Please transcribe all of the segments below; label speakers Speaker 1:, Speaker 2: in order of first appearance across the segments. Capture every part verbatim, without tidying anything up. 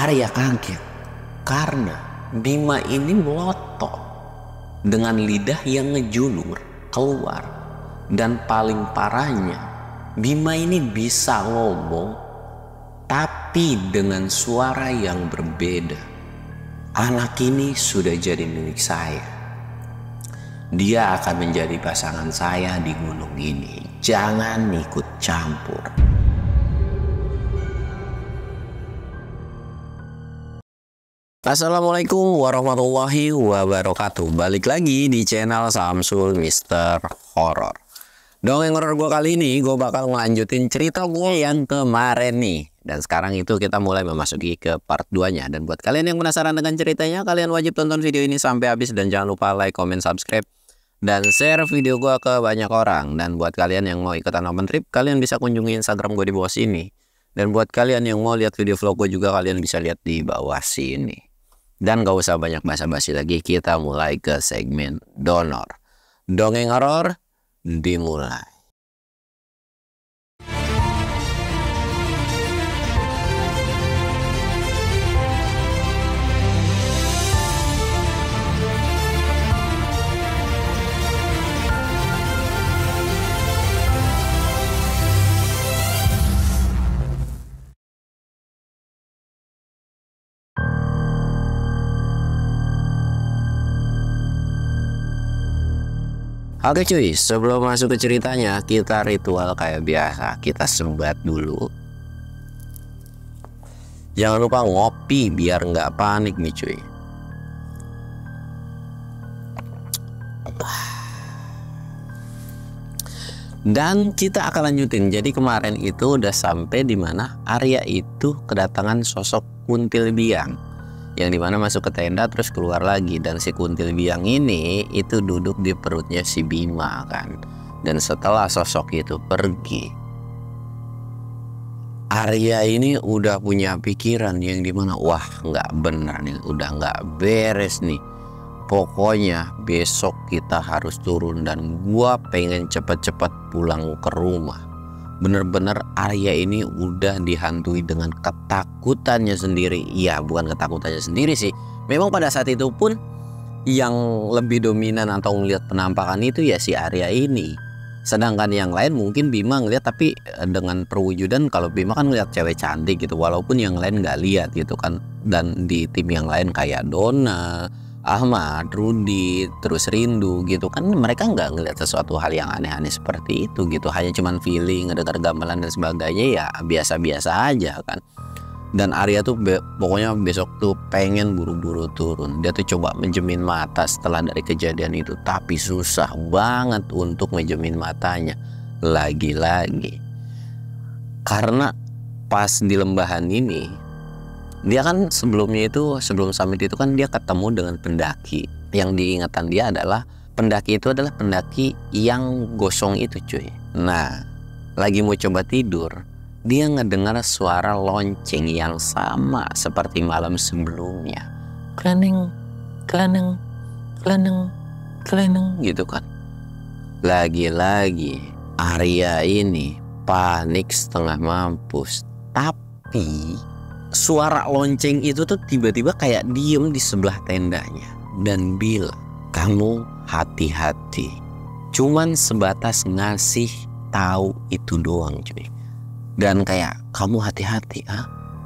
Speaker 1: Arya kaget karena Bima ini melotot dengan lidah yang ngejulur keluar. Dan paling parahnya, Bima ini bisa ngomong tapi dengan suara yang berbeda. Anak ini sudah jadi milik saya. Dia akan menjadi pasangan saya di gunung ini. Jangan ikut campur. Assalamualaikum warahmatullahi wabarakatuh. Balik lagi di channel Samsul Mister Horror. Dongeng horor gue kali ini gue bakal ngelanjutin cerita gue yang kemarin nih. Dan sekarang itu kita mulai memasuki ke part dua nya. Dan buat kalian yang penasaran dengan ceritanya, kalian wajib tonton video ini sampai habis. Dan jangan lupa like, comment, subscribe, dan share video gue ke banyak orang. Dan buat kalian yang mau ikutan open trip, kalian bisa kunjungi Instagram gue di bawah sini. Dan buat kalian yang mau lihat video vlog gue juga, kalian bisa lihat di bawah sini. Dan gak usah banyak basa-basi lagi, kita mulai ke segmen donor. Dongeng horor dimulai. Oke cuy, sebelum masuk ke ceritanya, kita ritual kayak biasa. Kita sembat dulu. Jangan lupa ngopi biar nggak panik nih cuy. Dan kita akan lanjutin. Jadi kemarin itu udah sampai di mana Arya itu kedatangan sosok kuntil biang, yang dimana masuk ke tenda terus keluar lagi. Dan si kuntil biang ini itu duduk di perutnya si Bima kan. Dan setelah sosok itu pergi, Arya ini udah punya pikiran yang dimana wah nggak bener nih, udah nggak beres nih. Pokoknya besok kita harus turun dan gua pengen cepet-cepet pulang ke rumah. Bener-bener Arya ini udah dihantui dengan ketakutannya sendiri. Ya bukan ketakutannya sendiri sih, memang pada saat itu pun yang lebih dominan atau ngelihat penampakan itu ya si Arya ini. Sedangkan yang lain mungkin Bima ngelihat, tapi dengan perwujudan kalau Bima kan ngelihat cewek cantik gitu, walaupun yang lain nggak lihat gitu kan. Dan di tim yang lain kayak Dona, Ahmad, Rudy, terus Rindu gitu kan, mereka nggak ngelihat sesuatu hal yang aneh-aneh seperti itu gitu. Hanya cuman feeling, ngedengar gamelan dan sebagainya ya biasa-biasa aja kan. Dan Arya tuh be pokoknya besok tuh pengen buru-buru turun. Dia tuh coba menjemin mata setelah dari kejadian itu, tapi susah banget untuk menjemin matanya lagi-lagi. Karena pas di lembahan ini, dia kan sebelumnya itu, sebelum summit itu kan dia ketemu dengan pendaki. Yang diingatan dia adalah pendaki itu adalah pendaki yang gosong itu cuy. Nah, lagi mau coba tidur, dia ngedengar suara lonceng yang sama seperti malam sebelumnya. Kleneng, kleneng, kleneng, kleneng gitu kan. Lagi-lagi Arya ini panik setengah mampus. Tapi suara lonceng itu tuh tiba-tiba kayak diem di sebelah tendanya dan bilang, "Kamu hati-hati." Cuman sebatas ngasih tahu itu doang cuy. Dan kayak, "Kamu hati-hati ah."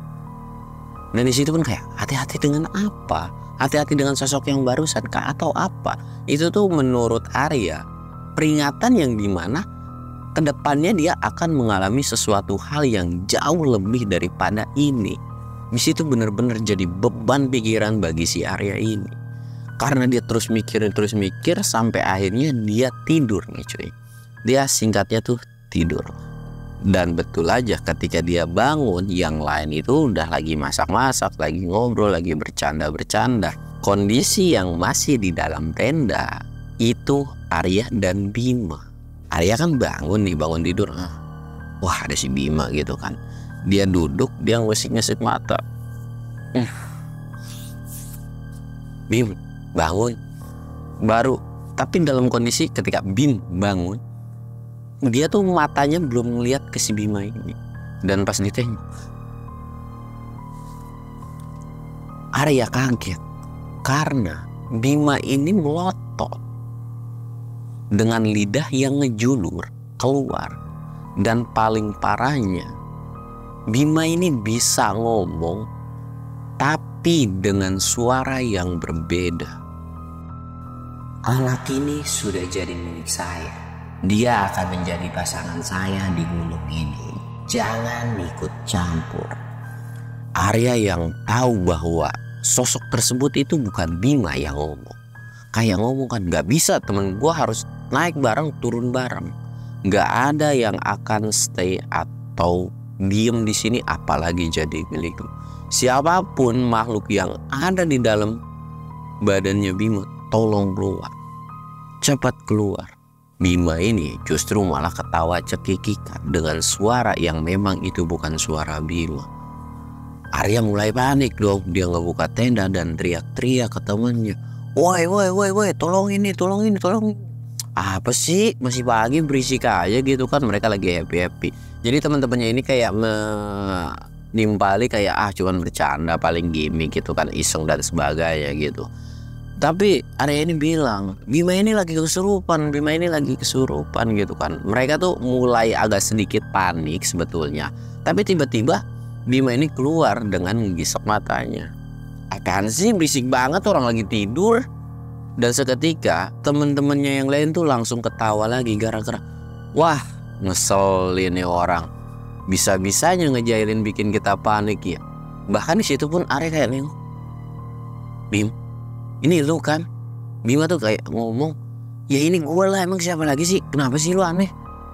Speaker 1: Dan disitu pun kayak, hati-hati dengan apa? Hati-hati dengan sosok yang barusan kah atau apa? Itu tuh menurut Arya peringatan yang dimana kedepannya dia akan mengalami sesuatu hal yang jauh lebih daripada ini. Di situ bener-bener jadi beban pikiran bagi si Arya ini. Karena dia terus mikirin terus mikir sampai akhirnya dia tidur nih cuy. Dia singkatnya tuh tidur. Dan betul aja ketika dia bangun, yang lain itu udah lagi masak-masak, lagi ngobrol, lagi bercanda-bercanda. Kondisi yang masih di dalam tenda itu Arya dan Bima. Arya kan bangun nih, bangun tidur. Wah ada si Bima gitu kan. Dia duduk, dia ngesik-ngesik mata. Hmm. Bim, bangun. Baru, tapi dalam kondisi ketika Bim bangun, dia tuh matanya belum ngeliat ke si Bima ini. Dan pas ditanya, Arya kaget karena Bima ini melotot dengan lidah yang ngejulur keluar. Dan paling parahnya, Bima ini bisa ngomong tapi dengan suara yang berbeda. Anak ini sudah jadi milik saya. Dia akan menjadi pasangan saya di gunung ini. Jangan ikut campur. Arya yang tahu bahwa sosok tersebut itu bukan Bima yang ngomong. Kayak ngomong kan, gak bisa, temen gue harus naik bareng turun bareng. Gak ada yang akan stay atau diem di sini apalagi jadi milik lu. Siapapun makhluk yang ada di dalam badannya Bima, tolong keluar. Cepat keluar. Bima ini justru malah ketawa cekikikan dengan suara yang memang itu bukan suara Bima. Arya mulai panik dong. Dia ngebuka tenda dan teriak-teriak ke temannya. Woi woi woi woi, tolong ini, tolong ini, tolong ini. Apa sih, masih pagi berisik aja gitu kan. Mereka lagi happy-happy. Jadi teman-temannya ini kayak menimpali kayak ah cuman bercanda, paling gimmick gitu kan, iseng dan sebagainya gitu. Tapi Arya ini bilang, Bima ini lagi kesurupan, Bima ini lagi kesurupan gitu kan. Mereka tuh mulai agak sedikit panik sebetulnya. Tapi tiba-tiba Bima ini keluar dengan menggisap matanya. Apaan sih, berisik banget, orang lagi tidur. Dan seketika temen-temennya yang lain tuh langsung ketawa lagi gara-gara, wah ngeselin nih orang. Bisa-bisanya ngejailin bikin kita panik ya. Bahkan di situ pun Arya kayak nengok, Bim, ini lu kan? Bima tuh kayak ngomong, ya ini gue lah, emang siapa lagi sih? Kenapa sih lu aneh?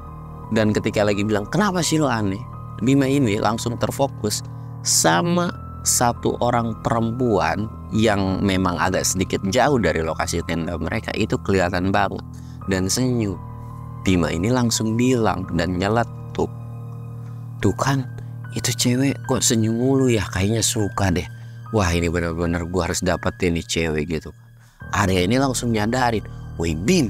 Speaker 1: Dan ketika lagi bilang kenapa sih lu aneh, Bima ini langsung terfokus sama satu orang perempuan yang memang agak sedikit jauh dari lokasi tenda mereka. Itu kelihatan banget dan senyum. Bima ini langsung bilang dan nyeletuk, tuh kan itu cewek kok senyum mulu ya, kayaknya suka deh. Wah ini benar-benar gue harus dapetin nih cewek gitu. Arya ini langsung nyadarin, woi Bim,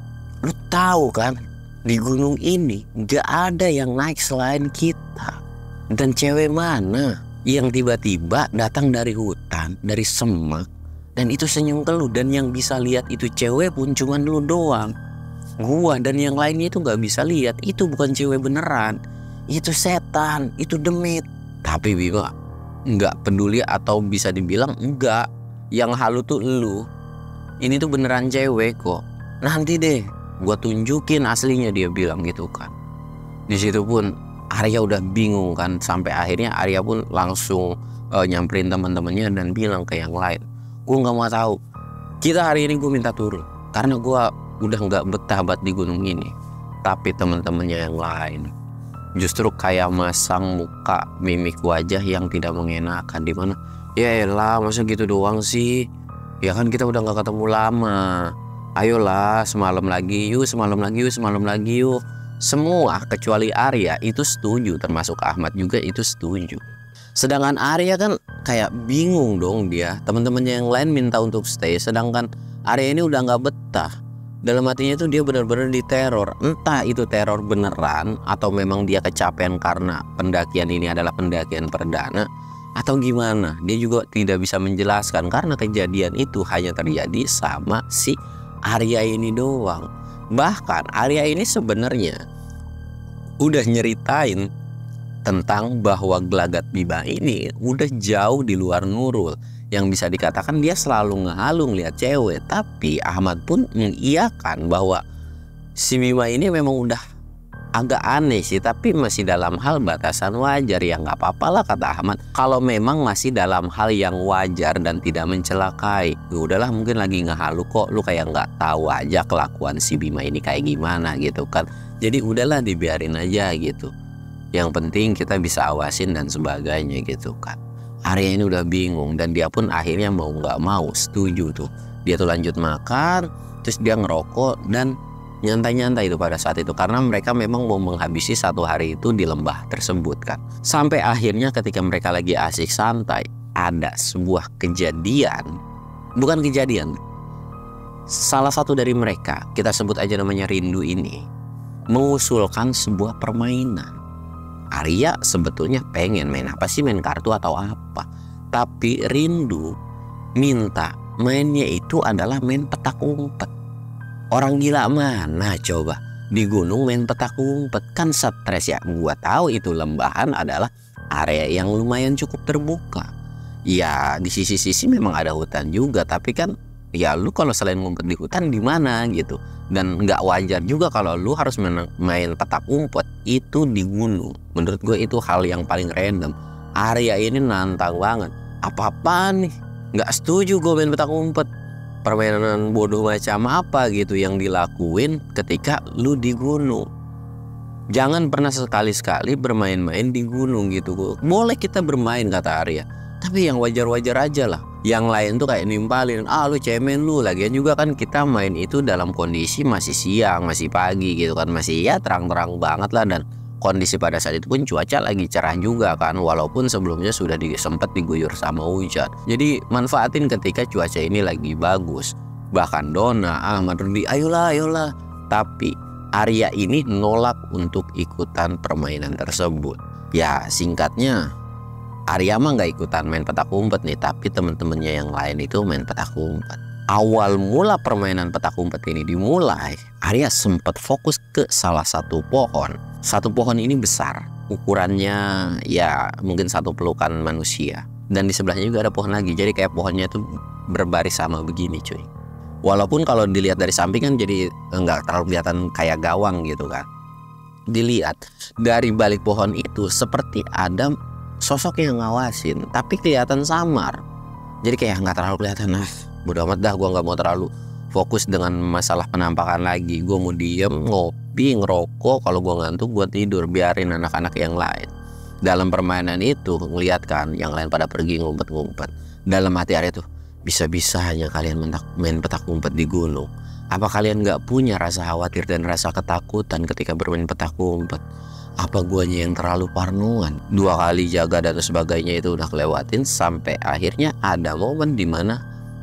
Speaker 1: lu tahu kan di gunung ini gak ada yang naik selain kita. Dan cewek mana yang tiba-tiba datang dari hutan, dari semak, dan itu senyum ke lu, dan yang bisa lihat itu cewek pun cuman lu doang. Gua dan yang lainnya itu gak bisa lihat. Itu bukan cewek beneran, itu setan, itu demit. Tapi Bima nggak peduli atau bisa dibilang enggak, yang halu tuh lu. Ini tuh beneran cewek kok. Nanti deh gua tunjukin aslinya, dia bilang gitu kan. Di situ pun Arya udah bingung kan, sampai akhirnya Arya pun langsung uh, nyamperin teman-temannya dan bilang ke yang lain, gue nggak mau tahu. Kita hari ini gue minta turun karena gue udah nggak betah banget di gunung ini. Tapi teman-temannya yang lain justru kayak masang muka, mimik wajah yang tidak mengenakan. Dimana ya elah, masa gitu doang sih, ya kan kita udah nggak ketemu lama. Ayolah semalam lagi yuk, semalam lagi yuk, semalam lagi yuk. Semua kecuali Arya itu setuju, termasuk Ahmad juga itu setuju. Sedangkan Arya kan kayak bingung dong dia. Teman-temannya yang lain minta untuk stay, sedangkan Arya ini udah nggak betah. Dalam hatinya tuh dia benar-benar diteror. Entah itu teror beneran atau memang dia kecapean karena pendakian ini adalah pendakian perdana atau gimana. Dia juga tidak bisa menjelaskan karena kejadian itu hanya terjadi sama si Arya ini doang. Bahkan Arya ini sebenarnya udah nyeritain tentang bahwa gelagat Bima ini udah jauh di luar Nurul. Yang bisa dikatakan dia selalu ngehalung lihat cewek. Tapi Ahmad pun mengiyakan bahwa si Bima ini memang udah agak aneh sih, tapi masih dalam hal batasan wajar. Ya nggak apa-apa lah kata Ahmad, kalau memang masih dalam hal yang wajar dan tidak mencelakai. Ya udahlah, mungkin lagi ngehalu kok, lu kayak nggak tahu aja kelakuan si Bima ini kayak gimana gitu kan. Jadi udahlah dibiarin aja gitu. Yang penting kita bisa awasin dan sebagainya gitu kan. Arya ini udah bingung dan dia pun akhirnya mau nggak mau setuju tuh. Dia tuh lanjut makan, terus dia ngerokok dan nyantai-nyantai itu pada saat itu, karena mereka memang mau menghabisi satu hari itu di lembah tersebut kan. Sampai akhirnya ketika mereka lagi asik santai, ada sebuah kejadian. Bukan kejadian, salah satu dari mereka, kita sebut aja namanya Rindu ini, mengusulkan sebuah permainan. Arya sebetulnya pengen main apa sih, main kartu atau apa. tapi rindu minta mainnya itu adalah main petak umpet. Orang gila mana coba di gunung main petak umpet, kan stres ya. Gua tahu itu lembahan adalah area yang lumayan cukup terbuka. Ya di sisi-sisi memang ada hutan juga, tapi kan ya lu kalau selain ngumpet di hutan di mana gitu. Dan nggak wajar juga kalau lu harus main, main petak umpet itu di gunung. Menurut gue itu hal yang paling random. Area ini nantang banget. Apa-apaan nih? Nggak setuju gue main petak umpet. Permainan bodoh macam apa gitu yang dilakuin ketika lu di gunung. Jangan pernah sekali-sekali bermain-main di gunung gitu. Boleh kita bermain kata Arya, tapi yang wajar-wajar aja lah. Yang lain tuh kayak nimpalin, ah lu cemen lu. Lagian juga kan kita main itu dalam kondisi masih siang, masih pagi gitu kan. Masih ya terang-terang banget lah. Dan kondisi pada saat itu pun cuaca lagi cerah juga kan, walaupun sebelumnya sudah sempat diguyur sama hujan. Jadi manfaatin ketika cuaca ini lagi bagus. Bahkan Dona, Ahmad, Rudi, ayolah ayolah. Tapi Arya ini nolak untuk ikutan permainan tersebut. Ya singkatnya, Arya mah nggak ikutan main petak umpet nih, tapi temen-temennya yang lain itu main petak umpet. Awal mula permainan petak umpet ini dimulai, Arya sempat fokus ke salah satu pohon. Satu pohon ini besar, ukurannya ya mungkin satu pelukan manusia. Dan di sebelahnya juga ada pohon lagi, jadi kayak pohonnya tuh berbaris sama begini cuy. Walaupun kalau dilihat dari samping kan jadi nggak terlalu kelihatan kayak gawang gitu kan. Dilihat dari balik pohon itu seperti ada sosok yang ngawasin, tapi kelihatan samar. Jadi kayak nggak terlalu kelihatan. Nah, bodo amat dah, gue nggak mau terlalu fokus dengan masalah penampakan lagi. Gue mau diem, ngopi, ngerokok. Kalau gue ngantuk gue tidur, biarin anak-anak yang lain. Dalam permainan itu ngeliat kan yang lain pada pergi ngumpet-ngumpet. Dalam hati Arya tuh, bisa-bisanya kalian main petak umpet di gunung. Apa kalian nggak punya rasa khawatir dan rasa ketakutan ketika bermain petak umpet? Apa guanya yang terlalu parnoan? Dua kali jaga dan sebagainya itu udah kelewatin, sampai akhirnya ada momen dimana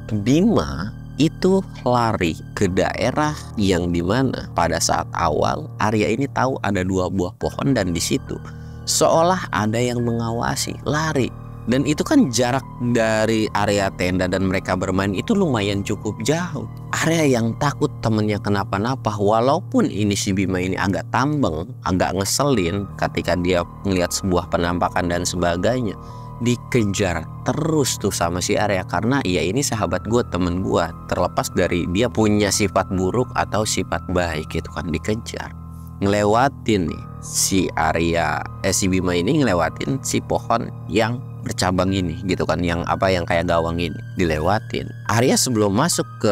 Speaker 1: Bima itu lari ke daerah yang dimana pada saat awal Arya ini tahu ada dua buah pohon dan di situ seolah ada yang mengawasi, lari. Dan itu kan jarak dari area tenda dan mereka bermain itu lumayan cukup jauh. Arya yang takut temennya kenapa-napa, walaupun ini si Bima ini agak tambeng, agak ngeselin ketika dia melihat sebuah penampakan dan sebagainya. Dikejar terus tuh sama si Arya, karena ya ini sahabat gue, temen gue, terlepas dari dia punya sifat buruk atau sifat baik itu kan dikejar. Ngelewatin nih si Arya, eh si Bima ini ngelewatin si pohon yang bercabang ini gitu kan, yang apa yang kayak gawang ini dilewatin. Arya sebelum masuk ke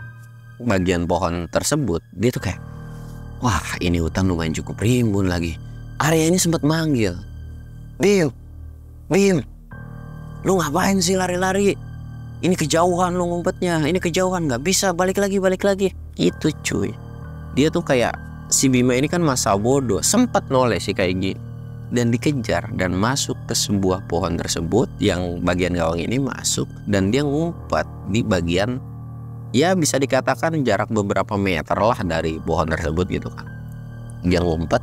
Speaker 1: bagian pohon tersebut dia tuh kayak, wah ini hutan lumayan cukup rimbun lagi. Arya ini sempat manggil, Bim, Bim, lu ngapain sih lari-lari? Ini kejauhan lu ngumpetnya, ini kejauhan, nggak bisa, balik lagi, balik lagi. Itu cuy, dia tuh kayak si Bima ini kan masa bodoh, sempat noleh sih kayak gini. Dan dikejar dan masuk ke sebuah pohon tersebut yang bagian gawang ini masuk, dan dia ngumpet di bagian ya bisa dikatakan jarak beberapa meter lah dari pohon tersebut gitu kan. Dia ngumpet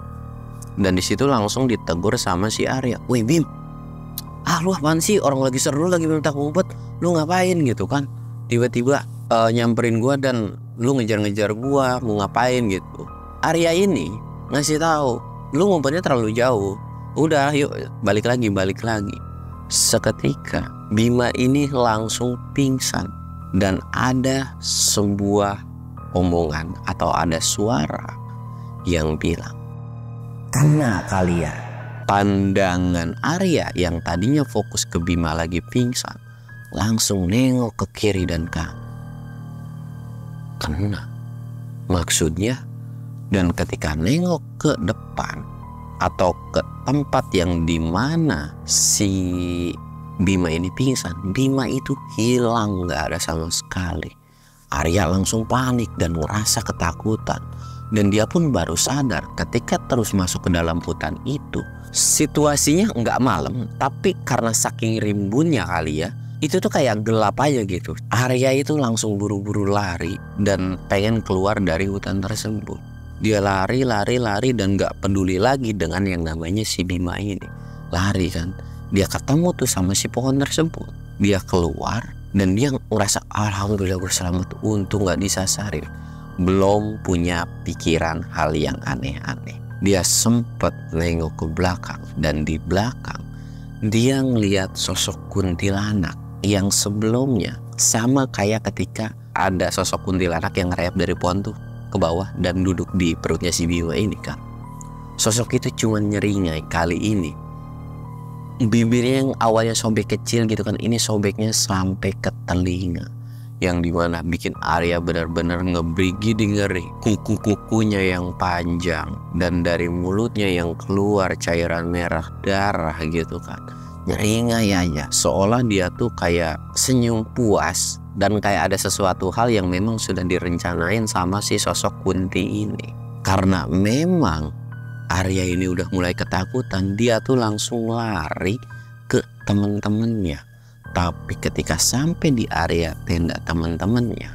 Speaker 1: dan disitu langsung ditegur sama si Arya, wih Bim, ah lu apaan sih, orang lagi seru lagi minta ngumpet, lu ngapain gitu kan. Tiba-tiba uh, nyamperin gua dan lu ngejar-ngejar gua, mau ngapain gitu. Arya ini ngasih tahu, lu ngumpetnya terlalu jauh, udah yuk balik lagi, balik lagi. Seketika Bima ini langsung pingsan dan ada sebuah omongan atau ada suara yang bilang, karena kalian. Pandangan Arya yang tadinya fokus ke Bima lagi pingsan langsung nengok ke kiri dan kanan. Kena maksudnya. Dan ketika nengok ke depan atau ke tempat yang dimana si Bima ini pingsan, Bima itu hilang, nggak ada sama sekali. Arya langsung panik dan merasa ketakutan. Dan dia pun baru sadar ketika terus masuk ke dalam hutan itu. Situasinya nggak malam, tapi karena saking rimbunnya kali ya, itu tuh kayak gelap aja gitu. Arya itu langsung buru-buru lari dan pengen keluar dari hutan tersebut. Dia lari, lari, lari dan gak peduli lagi dengan yang namanya si Bima ini. Lari kan. dia ketemu tuh sama si pohon tersebut. Dia keluar dan dia ngerasa alhamdulillah gue selamat, untung gak disasarin. Belum punya pikiran hal yang aneh-aneh. Dia sempat nengok ke belakang dan di belakang dia ngeliat sosok kuntilanak yang sebelumnya sama kayak ketika ada sosok kuntilanak yang ngerayap dari pohon tuh ke bawah dan duduk di perutnya si Bima ini kan. Sosok itu cuma nyeringai, kali ini bibirnya yang awalnya sobek kecil gitu kan, ini sobeknya sampai ke telinga, yang dimana bikin Arya benar-benar ngebrigi ngeri. Kuku-kukunya yang panjang dan dari mulutnya yang keluar cairan merah darah gitu kan, nyeringai aja, seolah dia tuh kayak senyum puas dan kayak ada sesuatu hal yang memang sudah direncanain sama si sosok Kunti ini. Karena memang Arya ini udah mulai ketakutan, dia tuh langsung lari ke temen-temennya. Tapi ketika sampai di area tenda teman-temannya,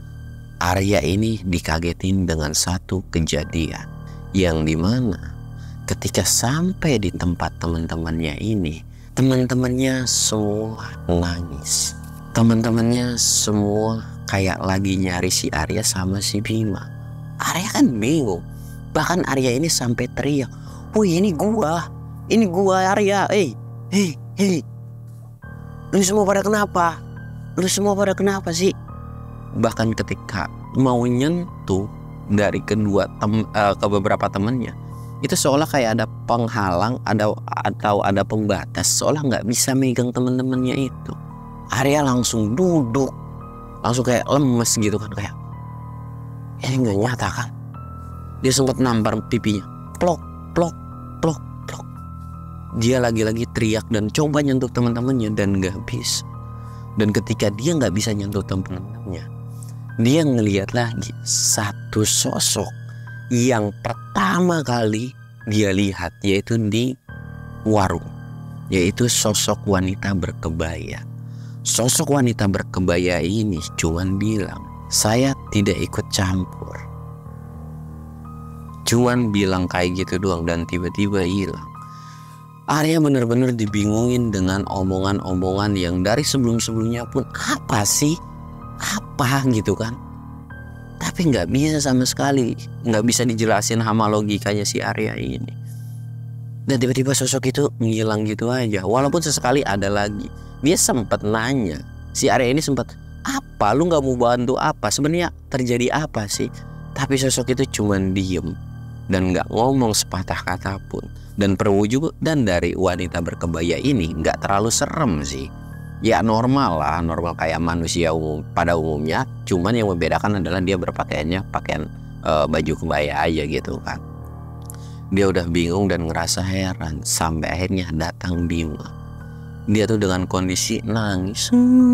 Speaker 1: Arya ini dikagetin dengan satu kejadian yang dimana ketika sampai di tempat teman-temannya ini, teman-temannya semua nangis. Teman-temannya semua kayak lagi nyari si Arya sama si Bima. Arya kan bingung. Bahkan Arya ini sampai teriak, "Woi, ini gua, ini gua Arya, eh, hei, hei, lu semua pada kenapa? Lu semua pada kenapa sih?" Bahkan ketika mau nyentuh dari kedua tem, uh, ke beberapa temannya, itu seolah kayak ada penghalang, ada atau ada pembatas, seolah nggak bisa megang teman-temannya itu. Arya langsung duduk, langsung kayak lemes gitu kan, kayak ini nggak nyata kan? Dia sempat nampar pipinya, plok, plok, plok, plok. Dia lagi-lagi teriak dan coba nyentuh teman-temannya dan gak bisa. Dan ketika dia gak bisa nyentuh teman-temannya, dia ngelihat lagi satu sosok yang pertama kali dia lihat, yaitu di warung, yaitu sosok wanita berkebaya. Sosok wanita berkebaya ini cuman bilang, "Saya tidak ikut campur." Cuman bilang kayak gitu doang dan tiba-tiba hilang. Arya bener-bener dibingungin dengan omongan-omongan yang dari sebelum-sebelumnya pun apa sih? Apa gitu kan? Tapi nggak bisa sama sekali, nggak bisa dijelasin sama logikanya si Arya ini. Dan tiba-tiba sosok itu menghilang gitu aja. Walaupun sesekali ada lagi. Dia sempat nanya, si Arya ini sempat, "Apa? Lu nggak mau bantu apa? Sebenarnya terjadi apa sih?" Tapi sosok itu cuman diem dan gak ngomong sepatah kata pun. Dan perwujudan dari wanita berkebaya ini gak terlalu serem sih. Ya normal lah, normal kayak manusia umum pada umumnya. Cuman yang membedakan adalah dia berpakaiannya pakaian e, baju kebaya aja gitu kan. Dia udah bingung dan ngerasa heran. Sampai akhirnya datang Bima. Dia tuh dengan kondisi nangis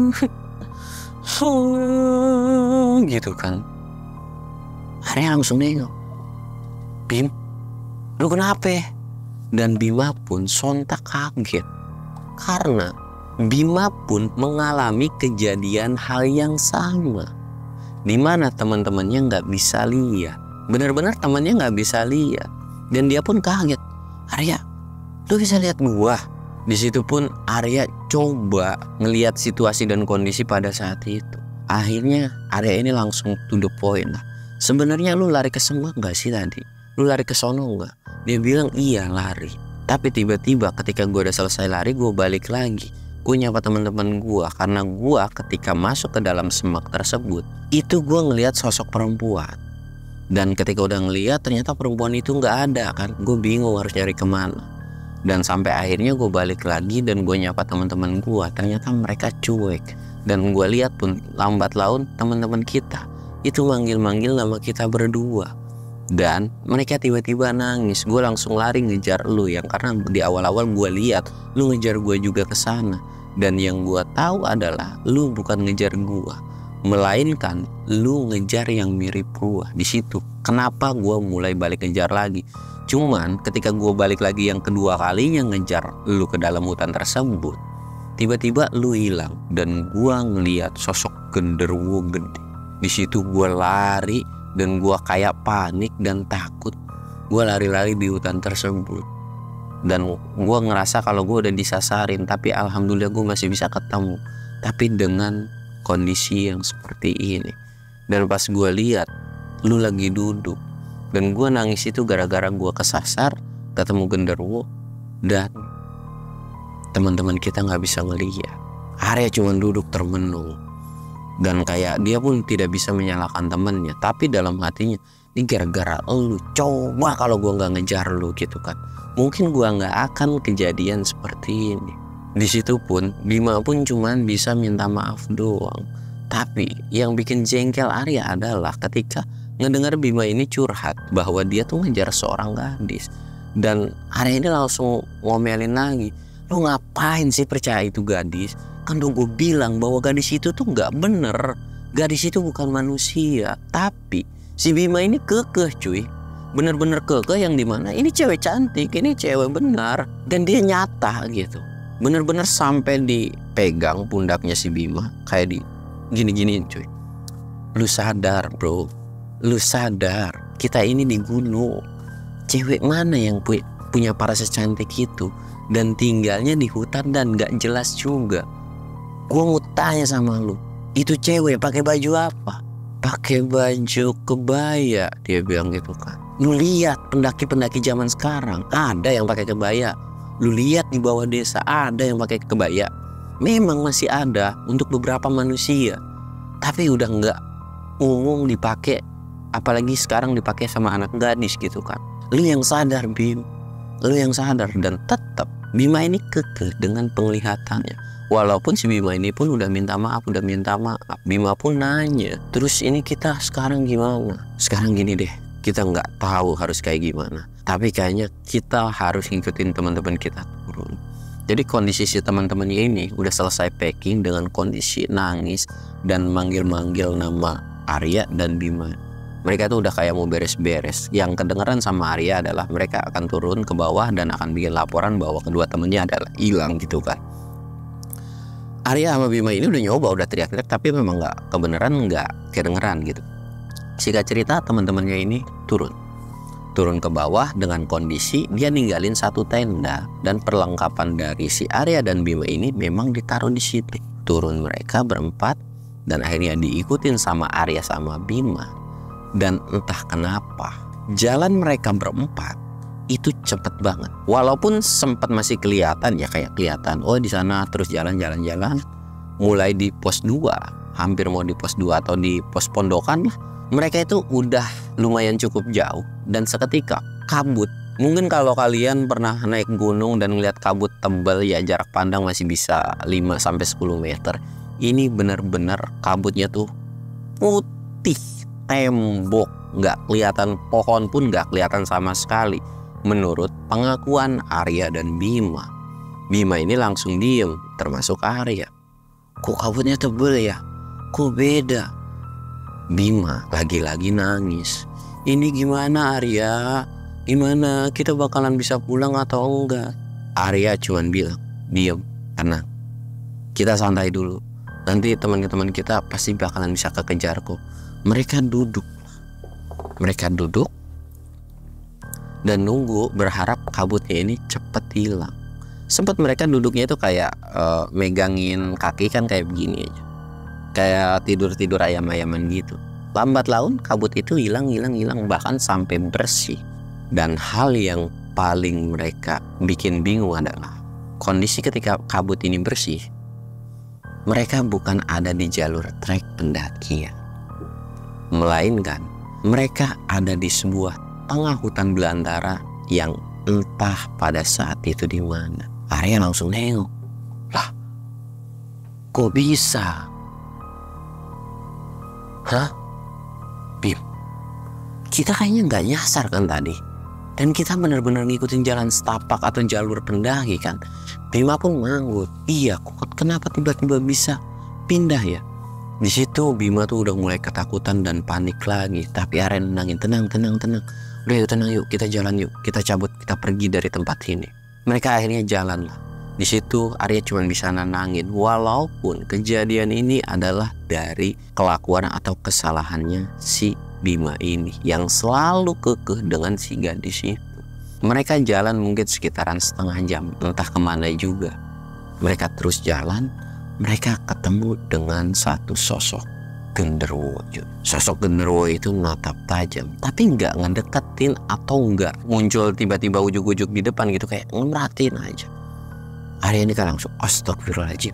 Speaker 1: gitu kan. Arya langsung nengok, "Bim, lu kenapa?" Dan Bima pun sontak kaget. Karena Bima pun mengalami kejadian hal yang sama. Dimana teman-temannya gak bisa lihat. Benar-benar temannya gak bisa lihat. Dan dia pun kaget. "Arya, lu bisa lihat gua?" Di situ pun Arya coba ngelihat situasi dan kondisi pada saat itu. Akhirnya Arya ini langsung to the point lah. "Sebenarnya lu lari ke semua gak sih tadi? Lu lari ke sono gak?" Dia bilang iya lari. Tapi tiba-tiba ketika gue udah selesai lari, gue balik lagi. Gue nyapa teman-teman gue. Karena gue ketika masuk ke dalam semak tersebut, itu gue ngelihat sosok perempuan. Dan ketika udah ngelihat ternyata perempuan itu gak ada kan. Gue bingung harus nyari kemana. Dan sampai akhirnya gue balik lagi dan gue nyapa teman-teman gue. Ternyata mereka cuek. Dan gue lihat pun lambat laun teman-teman kita itu manggil-manggil nama kita berdua. Dan mereka tiba-tiba nangis. Gue langsung lari ngejar lu, yang karena di awal-awal gue lihat lu ngejar gue juga ke sana. Dan yang gue tahu adalah lu bukan ngejar gue, melainkan lu ngejar yang mirip gue. Di situ kenapa gue mulai balik ngejar lagi. Cuman ketika gue balik lagi yang kedua kalinya ngejar lu ke dalam hutan tersebut, tiba-tiba lu hilang dan gue ngeliat sosok genderuwo gede. Di situ gue lari dan gue kayak panik dan takut. Gue lari-lari di hutan tersebut. Dan gue ngerasa kalau gue udah disasarin, tapi alhamdulillah gue masih bisa ketemu, tapi dengan kondisi yang seperti ini. Dan pas gue lihat lu lagi duduk, dan gue nangis itu gara-gara gue kesasar ketemu genderuwo, dan teman-teman kita nggak bisa ngeliat. Arya cuma duduk termenung, dan kayak dia pun tidak bisa menyalahkan temennya, tapi dalam hatinya, ini gara-gara lu. Coba kalau gue nggak ngejar lu gitu kan, mungkin gue nggak akan kejadian seperti ini. Di situ pun Bima pun cuman bisa minta maaf doang. Tapi yang bikin jengkel Arya adalah ketika ngedengar Bima ini curhat bahwa dia tuh ngejar seorang gadis, dan Arya ini langsung ngomelin lagi, lu ngapain sih percaya itu gadis? Kan udah gue bilang bahwa gadis itu tuh nggak bener, gadis itu bukan manusia. Tapi si Bima ini kekeh cuy, bener-bener kekeh, yang dimana ini cewek cantik, ini cewek benar, dan dia nyata gitu, bener-bener sampai dipegang pundaknya si Bima kayak di gini-gini cuy. Lu sadar bro, lu sadar kita ini di gunung, cewek mana yang pu punya paras secantik itu dan tinggalnya di hutan dan gak jelas juga. Gua mau tanya sama lu, itu cewek pakai baju apa? Pakai baju kebaya, dia bilang gitu kan. Lu lihat pendaki-pendaki zaman sekarang ada yang pakai kebaya. Lu lihat di bawah desa ada yang pakai kebaya. Memang masih ada untuk beberapa manusia, tapi udah nggak umum dipakai, apalagi sekarang dipakai sama anak gadis gitu kan. Lu yang sadar Bim, lu yang sadar. Dan tetap Bima ini kekeh dengan penglihatannya. Walaupun si Bima ini pun udah minta maaf, udah minta maaf. Bima pun nanya, terus ini kita sekarang gimana? Sekarang gini deh, kita nggak tahu harus kayak gimana, tapi kayaknya kita harus ngikutin teman-teman kita turun. Jadi kondisi si teman-temannya ini udah selesai packing dengan kondisi nangis dan manggil-manggil nama Arya dan Bima. Mereka tuh udah kayak mau beres-beres. Yang kedengeran sama Arya adalah mereka akan turun ke bawah dan akan bikin laporan bahwa kedua temennya adalah hilang gitu kan. Arya sama Bima ini udah nyoba, udah teriak-teriak, tapi memang nggak kebenaran, nggak kedengeran gitu. Singkat cerita, teman-temannya ini turun. Turun ke bawah dengan kondisi dia ninggalin satu tenda, dan perlengkapan dari si Arya dan Bima ini memang ditaruh di situ. Turun mereka berempat dan akhirnya diikutin sama Arya sama Bima. Dan entah kenapa jalan mereka berempat itu cepet banget. Walaupun sempat masih kelihatan ya, kayak kelihatan oh di sana, terus jalan-jalan-jalan mulai di pos dua, hampir mau di pos dua atau di pos pondokan lah. Mereka itu udah lumayan cukup jauh dan seketika kabut. Mungkin kalau kalian pernah naik gunung dan ngeliat kabut tebal ya, jarak pandang masih bisa lima sampai sepuluh meter. Ini benar-benar kabutnya tuh putih, tembok, nggak kelihatan pohon pun nggak kelihatan sama sekali. Menurut pengakuan Arya dan Bima. Bima ini langsung diem, termasuk Arya. Kok kabutnya tebal ya? Kok beda? Bima lagi-lagi nangis. Ini gimana Arya? Gimana? Kita bakalan bisa pulang atau enggak? Arya cuman bilang, diem, tenang. Kita santai dulu. Nanti teman-teman kita pasti bakalan bisa kekejar kok. Mereka duduk. Mereka duduk dan nunggu, berharap kabutnya ini cepet hilang. Sempat mereka duduknya itu kayak uh, megangin kaki kan kayak begini aja, kayak tidur-tidur ayam-ayaman gitu. Lambat laun kabut itu hilang, hilang, hilang, bahkan sampai bersih. Dan hal yang paling mereka bikin bingung adalah kondisi ketika kabut ini bersih, mereka bukan ada di jalur trek pendakian, melainkan mereka ada di sebuah tengah hutan belantara yang entah pada saat itu di mana. Arya langsung nengok, lah, kok bisa? Hah? Bim, kita kayaknya nggak nyasar kan tadi, dan kita benar-benar ngikutin jalan setapak atau jalur pendaki kan. Bima pun manggut, iya, kok kenapa tiba-tiba bisa pindah ya? Di situ Bima tuh udah mulai ketakutan dan panik lagi, tapi Arya nenangin, tenang, tenang, tenang. Udah yuk, tenang yuk, kita jalan yuk, kita cabut, kita pergi dari tempat ini. Mereka akhirnya jalan lah. Di situ Arya cuma bisa nenangin, walaupun kejadian ini adalah dari kelakuan atau kesalahannya si Bima ini yang selalu kekeh dengan si gadis itu. Mereka jalan mungkin sekitaran setengah jam, entah kemana juga. Mereka terus jalan, mereka ketemu dengan satu sosok genderuwo. Sosok genderuwo itu natap tajam, tapi nggak ngedeketin atau nggak muncul tiba-tiba ujuk-ujuk di depan gitu, kayak ngemeratin aja. Arya ini kan langsung, astagfirullahaladzim,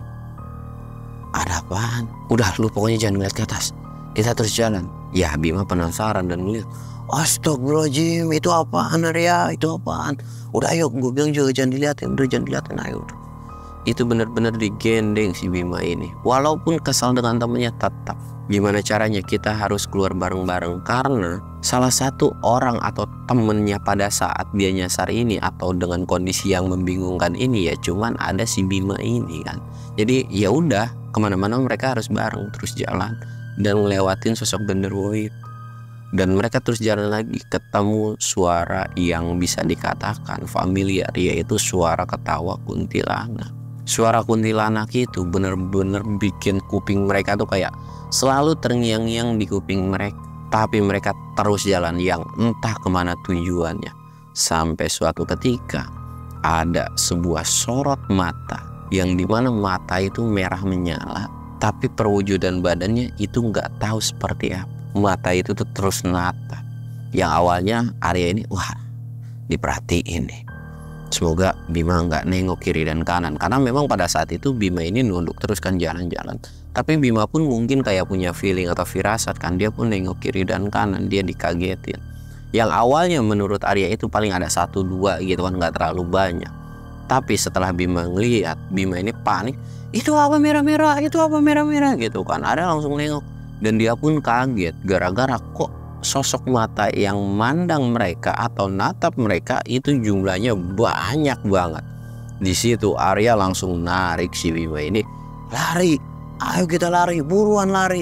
Speaker 1: ada apaan? Udah, lu pokoknya jangan ngeliat ke atas, kita terus jalan. Ya Bima penasaran dan ngeliat, astagfirullahaladzim, itu apaan Arya? Itu apaan? Udah ayo, gue bilang juga jangan dilihatin, udah jangan dilihatin, ayo. Itu benar-benar digendeng si Bima ini. Walaupun kesal dengan temennya, tetap gimana caranya kita harus keluar bareng-bareng. Karena salah satu orang atau temennya pada saat dia nyasar ini, atau dengan kondisi yang membingungkan ini, ya cuman ada si Bima ini kan. Jadi ya udah, kemana-mana mereka harus bareng terus jalan dan ngelewatin sosok genderuwo itu. Dan mereka terus jalan lagi, ketemu suara yang bisa dikatakan familiar, yaitu suara ketawa kuntilanak. Suara kuntilanak itu bener-bener bikin kuping mereka tuh kayak selalu terngiang-ngiang di kuping mereka. Tapi mereka terus jalan yang entah kemana tujuannya. Sampai suatu ketika ada sebuah sorot mata, yang dimana mata itu merah menyala, tapi perwujudan badannya itu nggak tahu seperti apa. Mata itu tuh terus natap. Yang awalnya Arya ini, wah, diperhatiin nih, semoga Bima nggak nengok kiri dan kanan. Karena memang pada saat itu Bima ini nunduk terus kan jalan-jalan. Tapi Bima pun mungkin kayak punya feeling atau firasat kan, dia pun nengok kiri dan kanan, dia dikagetin. Yang awalnya menurut Arya itu paling ada satu dua gitu kan, nggak terlalu banyak. Tapi setelah Bima ngeliat, Bima ini panik, itu apa merah-merah, itu apa merah-merah gitu kan. Arya langsung nengok. Dan dia pun kaget gara-gara kok sosok mata yang mandang mereka atau natap mereka itu jumlahnya banyak banget. Di situ Arya langsung narik si Bima ini, lari, ayo kita lari, buruan lari.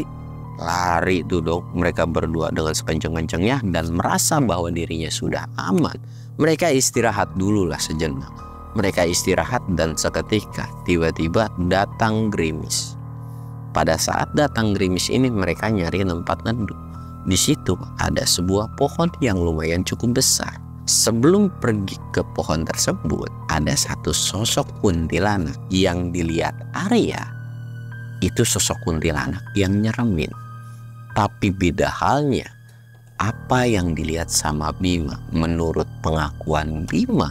Speaker 1: Lari tuh dong mereka berdua dengan sekenceng-kencengnya dan merasa bahwa dirinya sudah aman. Mereka istirahat dulu lah sejenak. Mereka istirahat dan seketika tiba-tiba datang gerimis. Pada saat datang gerimis ini mereka nyari tempat neduh. Di situ ada sebuah pohon yang lumayan cukup besar. Sebelum pergi ke pohon tersebut, ada satu sosok kuntilanak yang dilihat Arya. Itu sosok kuntilanak yang nyeremin. Tapi beda halnya, apa yang dilihat sama Bima, menurut pengakuan Bima,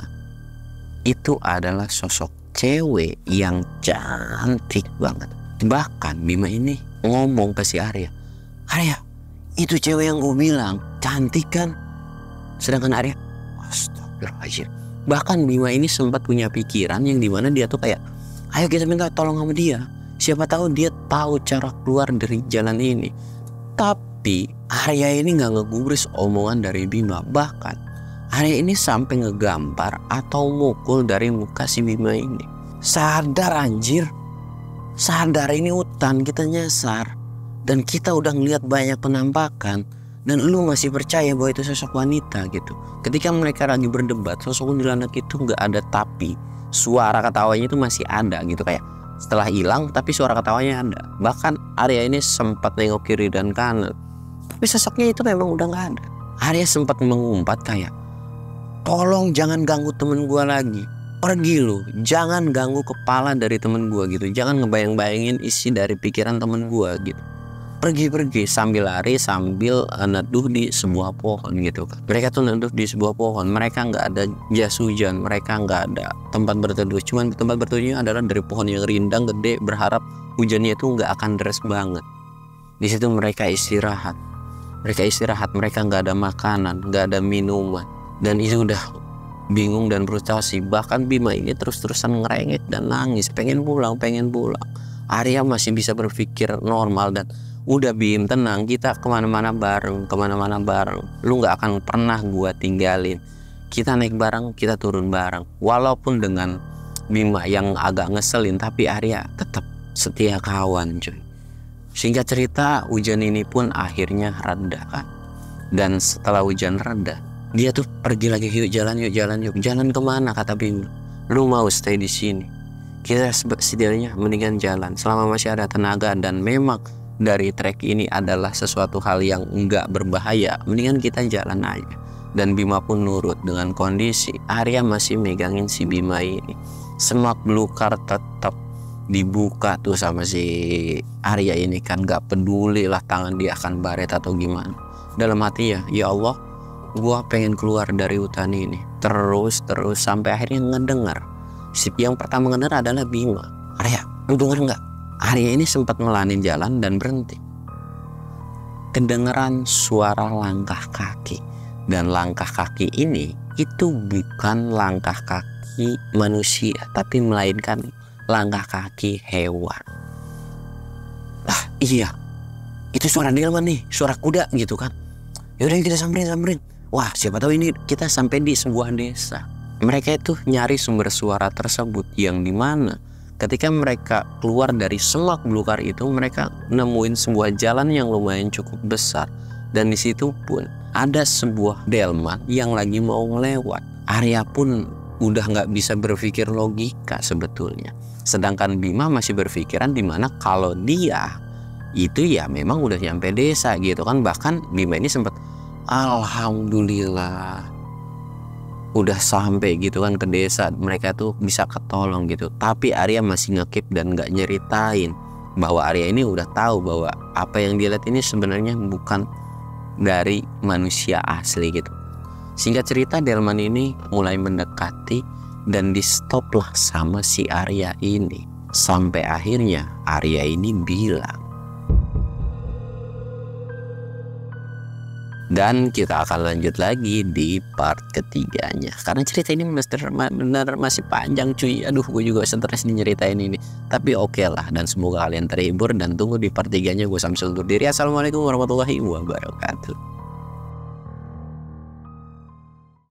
Speaker 1: itu adalah sosok cewek yang cantik banget. Bahkan Bima ini ngomong ke si Arya, Arya, itu cewek yang gue bilang cantik kan? Sedangkan Arya, astagfirullahaladzim. Bahkan Bima ini sempat punya pikiran yang dimana dia tuh kayak, ayo kita minta tolong sama dia, siapa tahu dia tahu cara keluar dari jalan ini. Tapi Arya ini gak ngegubris omongan dari Bima. Bahkan Arya ini sampai ngegambar atau mukul dari muka si Bima ini. Sadar anjir, sadar ini hutan, kita nyasar. Dan kita udah ngeliat banyak penampakan, dan lu masih percaya bahwa itu sosok wanita gitu. Ketika mereka lagi berdebat, sosok kuntilanak itu gak ada, tapi suara ketawanya itu masih ada gitu. Kayak setelah hilang tapi suara ketawanya ada. Bahkan Arya ini sempat nengok kiri dan kanan, tapi sosoknya itu memang udah gak ada. Arya sempat mengumpat kayak, tolong jangan ganggu temen gua lagi, pergi lu, jangan ganggu kepala dari temen gua gitu, jangan ngebayang-bayangin isi dari pikiran temen gua gitu. Pergi-pergi sambil lari, sambil uh, neduh di sebuah pohon gitu kan. Mereka tuh neduh di sebuah pohon. Mereka nggak ada jas hujan, mereka nggak ada tempat berteduh. Cuman tempat berteduhnya adalah dari pohon yang rindang gede, berharap hujannya itu nggak akan deras banget. Di situ mereka istirahat. Mereka istirahat, mereka nggak ada makanan, nggak ada minuman, dan itu udah bingung dan frustasi. Bahkan Bima ini terus-terusan ngerengek dan nangis, pengen pulang, pengen pulang. Arya masih bisa berpikir normal dan udah Bim, tenang, kita kemana-mana bareng, kemana-mana bareng. Lu gak akan pernah gua tinggalin. Kita naik bareng, kita turun bareng. Walaupun dengan Bima yang agak ngeselin, tapi Arya tetap setia kawan cuy. Singkat cerita, hujan ini pun akhirnya reda kan. Dan setelah hujan reda, dia tuh pergi lagi, yuk jalan, yuk jalan, yuk jalan kemana kata Bima. Lu mau stay di sini? Kita setidaknya mendingan jalan selama masih ada tenaga, dan memang dari trek ini adalah sesuatu hal yang enggak berbahaya, mendingan kita jalan aja. Dan Bima pun nurut. Dengan kondisi Arya masih megangin si Bima ini, semak belukar tetap dibuka tuh sama si Arya ini kan. Gak peduli lah tangan dia akan baret atau gimana. Dalam hati ya, ya Allah, gua pengen keluar dari hutan ini. Terus terus sampai akhirnya ngedengar. Si yang pertama ngedengar adalah Bima. Arya, lu denger nggak? Arya ini sempat ngelanin jalan dan berhenti. Kedengeran suara langkah kaki. Dan langkah kaki ini itu bukan langkah kaki manusia, tapi melainkan langkah kaki hewan. Lah iya, itu suara delman nih, suara kuda gitu kan. Yaudah kita samperin samperin. Wah, siapa tahu ini kita sampai di sebuah desa. Mereka itu nyari sumber suara tersebut, yang dimana ketika mereka keluar dari semak belukar itu, mereka nemuin sebuah jalan yang lumayan cukup besar. Dan di situ pun ada sebuah delman yang lagi mau ngelewat. Arya pun udah nggak bisa berpikir logika sebetulnya. Sedangkan Bima masih berpikiran dimana kalau dia itu ya memang udah nyampe desa gitu kan. Bahkan Bima ini sempat alhamdulillah udah sampai gitu kan ke desa, mereka tuh bisa ketolong gitu. Tapi Arya masih ngekip dan nggak nyeritain bahwa Arya ini udah tahu bahwa apa yang dia lihat ini sebenarnya bukan dari manusia asli gitu. Singkat cerita, delman ini mulai mendekati dan di stop lah sama si Arya ini. Sampai akhirnya Arya ini bilang. Dan kita akan lanjut lagi di part ketiganya, karena cerita ini benar masih panjang cuy. Aduh, gue juga stres nih nyeritain ini. Tapi oke okay lah, dan semoga kalian terhibur. Dan tunggu di part tiganya. Gue Samsul undur diri. Assalamualaikum warahmatullahi wabarakatuh.